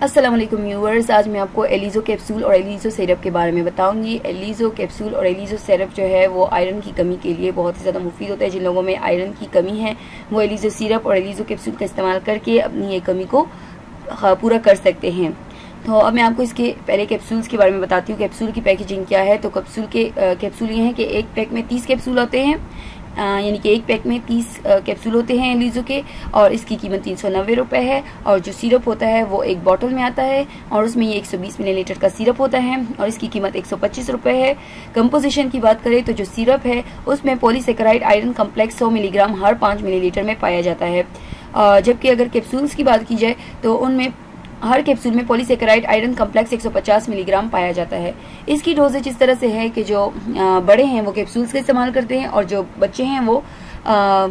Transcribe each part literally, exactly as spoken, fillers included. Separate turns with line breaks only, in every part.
अस्सलाम वालेकुम व्यूअर्स, आज मैं आपको एलिज़ो कैप्सूल और एलिज़ो सिरप के बारे में बताऊंगी। एलिज़ो कैप्सूल और एलिज़ो सिरप जो है वो आयरन की कमी के लिए बहुत ही ज़्यादा मुफीद होता है। जिन लोगों में आयरन की कमी है वो एलिज़ो सिरप और एलिज़ो कैप्सूल का इस्तेमाल करके अपनी ये कमी को पूरा कर सकते हैं। तो अब मैं आपको इसके पहले कैप्सूल्स के बारे में बताती हूँ। कैप्सूल की पैकेजिंग क्या है। तो कैप्सूल के कैप्सूल ये हैं कि एक पैक में तीस कैप्सूल होते हैं, यानी कि एक पैक में तीस कैप्सूल होते हैं एलिज़ो के, और इसकी कीमत तीन सौ नब्बे रुपये है। और जो सिरप होता है वो एक बॉटल में आता है और उसमें ये एक सौ बीस मिलीलीटर का सिरप होता है और इसकी कीमत एक सौ पच्चीस रुपये है। कंपोजिशन की बात करें तो जो सिरप है उसमें पॉलीसेकेराइड आयरन कम्प्लेक्स सौ मिलीग्राम हर पाँच मिलीलीटर में पाया जाता है, जबकि अगर कैप्सूल्स की बात की जाए तो उनमें हर कैप्सूल में पॉलीसेकेराइड आयरन कम्प्लेक्स एक सौ पचास मिलीग्राम पाया जाता है। इसकी डोजेज इस तरह से है कि जो बड़े हैं वो कैप्सूल्स का इस्तेमाल करते हैं और जो बच्चे हैं वो आ,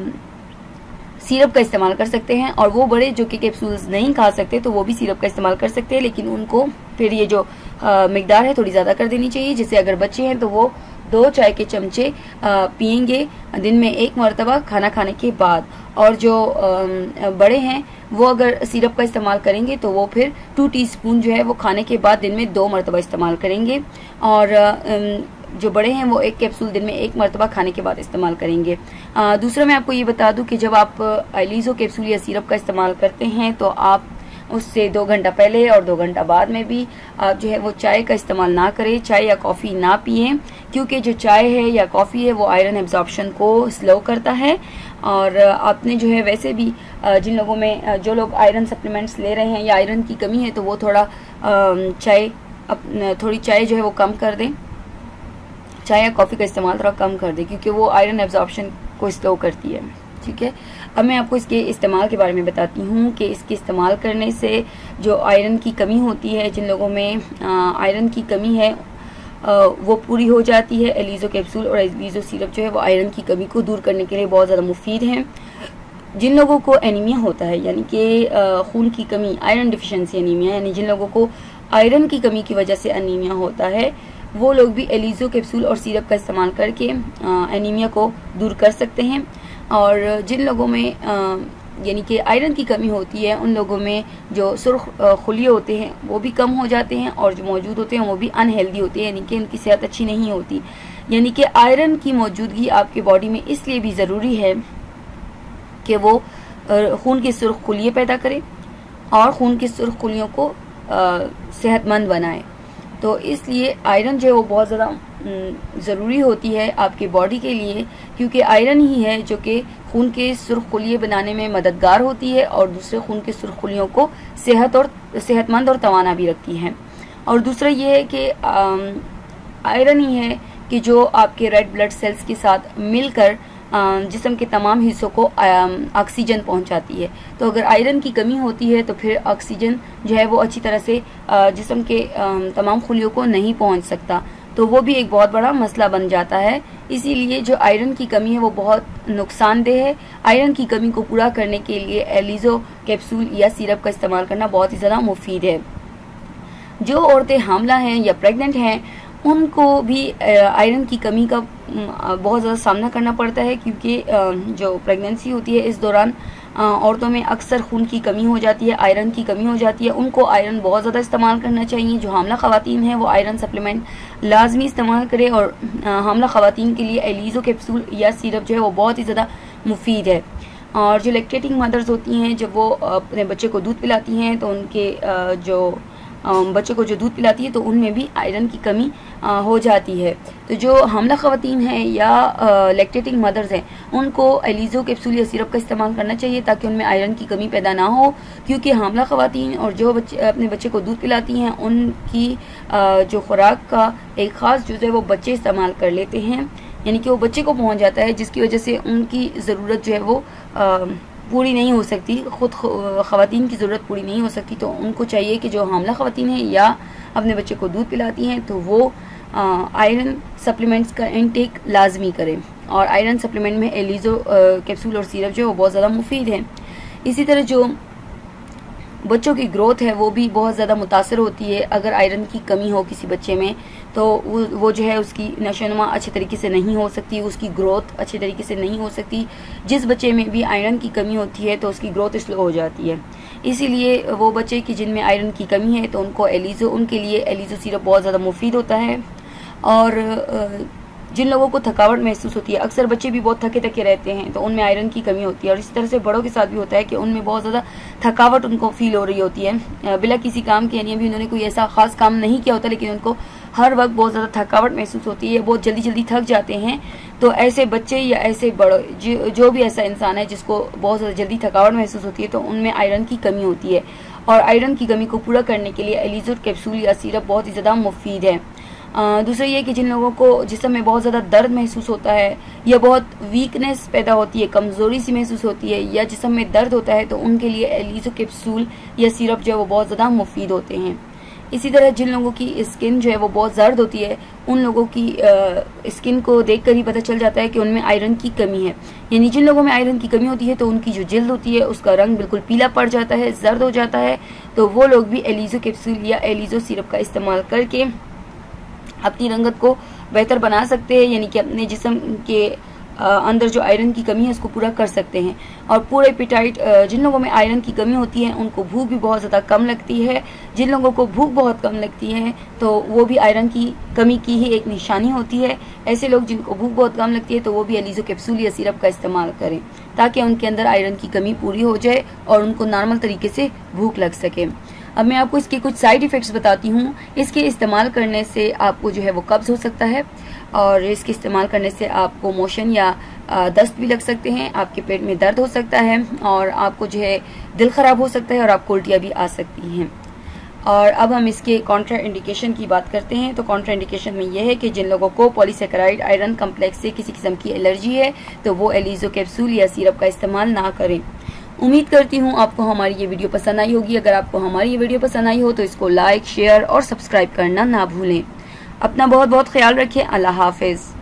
सिरप का इस्तेमाल कर सकते हैं। और वो बड़े जो कि कैप्सूल्स नहीं खा सकते तो वो भी सिरप का इस्तेमाल कर सकते हैं, लेकिन उनको फिर ये जो मिकदार है थोड़ी ज़्यादा कर देनी चाहिए। जैसे अगर बच्चे हैं तो वो दो चाय के चमचे पियेंगे दिन में एक मरतबा खाना खाने के बाद, और जो बड़े हैं वो अगर सिरप का इस्तेमाल करेंगे तो वो फिर टू टीस्पून जो है वो खाने के बाद दिन में दो मरतबा इस्तेमाल करेंगे, और जो बड़े हैं वो एक कैप्सूल दिन में एक मरतबा खाने के बाद इस्तेमाल करेंगे। आ, दूसरा मैं आपको ये बता दूं कि जब आप एलिज़ो कैप्सूल या सिरप का इस्तेमाल करते हैं तो आप उससे दो घंटा पहले और दो घंटा बाद में भी आप जो है वो चाय का इस्तेमाल ना करें, चाय या कॉफ़ी ना पिएं, क्योंकि जो चाय है या कॉफ़ी है वो आयरन एब्जॉर्प्शन को स्लो करता है। और आपने जो है वैसे भी जिन लोगों में जो लोग आयरन सप्लीमेंट्स ले रहे हैं या आयरन की कमी है तो वो थोड़ा चाय थोड़ी चाय जो है वो कम कर दें, चाय या कॉफ़ी का इस्तेमाल थोड़ा कम कर दें, क्योंकि वो आयरन एब्जॉर्प्शन को स्लो करती है। ठीक है, अब मैं आपको इसके इस्तेमाल के बारे में बताती हूँ कि इसके इस्तेमाल करने से जो आयरन की कमी होती है, जिन लोगों में आयरन की कमी है वो पूरी हो जाती है। एलिज़ो कैप्सूल और एलिज़ो सिरप जो है वो आयरन की कमी को दूर करने के लिए बहुत ज़्यादा मुफीद हैं। जिन लोगों को एनीमिया होता है, यानी कि खून की कमी, आयरन डिफिशिएंसी एनीमिया, यानी जिन लोगों को आयरन की कमी की वजह से एनीमिया होता है वो लोग भी एलिज़ो कैप्सूल और सिरप का इस्तेमाल करके एनीमिया को दूर कर सकते हैं। और जिन लोगों में यानी कि आयरन की कमी होती है उन लोगों में जो सुर्ख खुलिये होते हैं वो भी कम हो जाते हैं, और जो मौजूद होते हैं वो भी अनहेल्दी होते हैं, यानी कि उनकी सेहत अच्छी नहीं होती। यानी कि आयरन की मौजूदगी आपके बॉडी में इसलिए भी ज़रूरी है कि वो खून के सुर्ख खुलिये पैदा करे और खून के सुर्ख खुलियों को सेहतमंद बनाए। तो इसलिए आयरन जो है वो बहुत ज़्यादा ज़रूरी होती है आपके बॉडी के लिए, क्योंकि आयरन ही है जो कि खून के सुर्ख खुलिये बनाने में मददगार होती है और दूसरे खून के सुर्ख खुलियों को सेहत और सेहतमंद और तवाना भी रखती है। और दूसरा ये है कि आयरन ही है कि जो आपके रेड ब्लड सेल्स के साथ मिलकर जिस्म के तमाम हिस्सों को ऑक्सीजन पहुंचाती है। तो अगर आयरन की कमी होती है तो फिर ऑक्सीजन जो है वो अच्छी तरह से जिस्म के तमाम खुलियों को नहीं पहुंच सकता, तो वो भी एक बहुत बड़ा मसला बन जाता है। इसीलिए जो आयरन की कमी है वो बहुत नुकसानदेह है। आयरन की कमी को पूरा करने के लिए एलिज़ो कैप्सूल या सिरप का इस्तेमाल करना बहुत ही ज़्यादा मुफीद है। जो औरतें हामला हैं या प्रेग्नेंट हैं उनको भी आयरन की कमी का बहुत ज़्यादा सामना करना पड़ता है, क्योंकि जो प्रेगनेंसी होती है इस दौरान औरतों में अक्सर खून की कमी हो जाती है, आयरन की कमी हो जाती है। उनको आयरन बहुत ज़्यादा इस्तेमाल करना चाहिए। जो हामला ख़वातीन हैं वो आयरन सप्लीमेंट लाजमी इस्तेमाल करें, और हामला ख़वातीन के लिए एलिज़ो कैप्सूल या सिरप जो है वो बहुत ही ज़्यादा मुफीद है। और जो लैक्टेटिंग मदर्स होती हैं जब वो अपने बच्चे को दूध पिलाती हैं तो उनके जो बच्चे को जो दूध पिलाती है तो उनमें भी आयरन की कमी हो जाती है। तो जो हामला ख़वातीन हैं या लैक्टेटिंग मदर्स हैं उनको एलिज़ो कैप्सूल या सिरप का इस्तेमाल करना चाहिए ताकि उनमें आयरन की कमी पैदा ना हो, क्योंकि हामला ख़वातीन और जो बच्चे अपने बच्चे को दूध पिलाती हैं उनकी जो खुराक का एक ख़ास जुज़ है वो बच्चे इस्तेमाल कर लेते हैं, यानी कि वो बच्चे को पहुँच जाता है, जिसकी वजह से उनकी ज़रूरत जो है वो पूरी नहीं हो सकती, खुद ख़वातीन की ज़रूरत पूरी नहीं हो सकती। तो उनको चाहिए कि जो हामला ख़वातीन हैं या अपने बच्चे को दूध पिलाती हैं तो वो आयरन सप्लीमेंट्स का इनटेक लाजमी करें। और आयरन सप्लीमेंट में एलिज़ो कैप्सूल और सिरप जो है वो बहुत ज़्यादा मुफीद है। इसी तरह जो बच्चों की ग्रोथ है वो भी बहुत ज़्यादा मुतासर होती है। अगर आयरन की कमी हो किसी बच्चे में तो वो वो जो है उसकी नशोनुमा अच्छे तरीके से नहीं हो सकती, उसकी ग्रोथ अच्छे तरीके से नहीं हो सकती। जिस बच्चे में भी आयरन की कमी होती है तो उसकी ग्रोथ स्लो हो जाती है। इसीलिए वो बच्चे की जिनमें आयरन की कमी है तो उनको एलिज़ो उनके लिए एलिज़ो सिरप बहुत ज़्यादा मुफीद होता है। और जिन लोगों को थकावट महसूस होती है, अक्सर बच्चे भी बहुत थके थके रहते हैं तो उनमें आयरन की कमी होती है। और इसी तरह से बड़ों के साथ भी होता है कि उनमें बहुत ज़्यादा थकावट उनको फील हो रही होती है बिला किसी काम के, यानी अभी उन्होंने कोई ऐसा खास काम नहीं किया होता लेकिन उनको हर वक्त बहुत ज़्यादा थकावट महसूस होती है, बहुत जल्दी जल्दी थक जाते हैं। तो ऐसे बच्चे या ऐसे बड़ो जो, जो भी ऐसा इंसान है जिसको बहुत ज़्यादा जल्दी थकावट महसूस होती है तो उनमें आयरन की कमी होती है। और आयरन की कमी को पूरा करने के लिए एलिज़ो कैप्सूल या सिरप बहुत ही ज़्यादा मुफीद है। दूसरा ये कि जिन लोगों को जिस्म में बहुत ज़्यादा दर्द महसूस होता है या बहुत वीकनेस पैदा होती है, कमज़ोरी सी महसूस होती है या जिस्म में दर्द होता है तो उनके लिए एलिज़ो कैप्सूल या सिरप जो है वो बहुत ज़्यादा मुफीद होते हैं। इसी तरह जिन लोगों की स्किन जो है वो बहुत जर्द होती है उन लोगों की स्किन को देखकर ही पता चल जाता है कि उनमें आयरन की कमी है। यानी जिन लोगों में आयरन की कमी होती है तो उनकी जो जिल्द होती है उसका रंग बिल्कुल पीला पड़ जाता है, जर्द हो जाता है। तो वो लोग भी एलिज़ो कैप्सूल या एलिज़ो सिरप का इस्तेमाल करके अपनी रंगत को बेहतर बना सकते हैं, यानी कि अपने जिस्म के अंदर जो आयरन की कमी है उसको पूरा कर सकते हैं। और पूरे एपेटाइट जिन लोगों में आयरन की कमी होती है उनको भूख भी बहुत ज़्यादा कम लगती है। जिन लोगों को भूख बहुत कम लगती है तो वो भी आयरन की कमी की ही एक निशानी होती है। ऐसे लोग जिनको भूख बहुत कम लगती है तो वो भी एलिज़ो कैप्सूल या सिरप का इस्तेमाल करें ताकि उनके अंदर आयरन की कमी पूरी हो जाए और उनको नॉर्मल तरीके से भूख लग सके। अब मैं आपको इसके कुछ साइड इफ़ेक्ट्स बताती हूँ। इसके इस्तेमाल करने से आपको जो है वो कब्ज़ हो सकता है और इसके इस्तेमाल करने से आपको मोशन या दस्त भी लग सकते हैं, आपके पेट में दर्द हो सकता है और आपको जो है दिल ख़राब हो सकता है और आपको उल्टियाँ भी आ सकती हैं। और अब हम इसके कॉन्ट्रा इंडिकेशन की बात करते हैं। तो कॉन्ट्रा इंडिकेशन में यह है कि जिन लोगों को पॉलीसेकेराइड आयरन कम्प्लेक्स से किसी किस्म की एलर्जी है तो वो एलिज़ो कैप्सूल या सिरप का इस्तेमाल ना करें। उम्मीद करती हूँ आपको हमारी ये वीडियो पसंद आई होगी। अगर आपको हमारी ये वीडियो पसंद आई हो तो इसको लाइक, शेयर और सब्सक्राइब करना ना भूलें। अपना बहुत बहुत ख्याल रखें। अल्लाह हाफिज़।